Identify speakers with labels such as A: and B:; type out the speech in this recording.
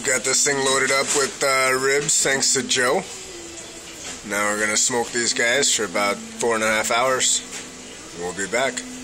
A: Got this thing loaded up with ribs thanks to Joe. Now we're going to smoke these guys for about 4.5 hours. We'll be back.